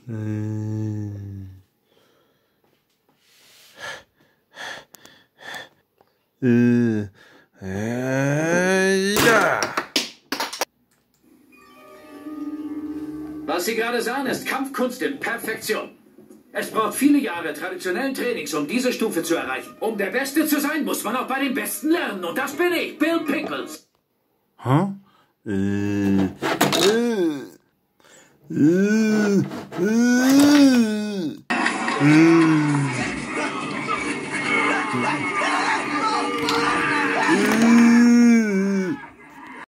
Ja. Was Sie gerade sahen, ist Kampfkunst in Perfektion. Es braucht viele Jahre traditionellen Trainings, um diese Stufe zu erreichen. Um der Beste zu sein, muss man auch bei den Besten lernen. Und das bin ich, Bill Pickles. Hä?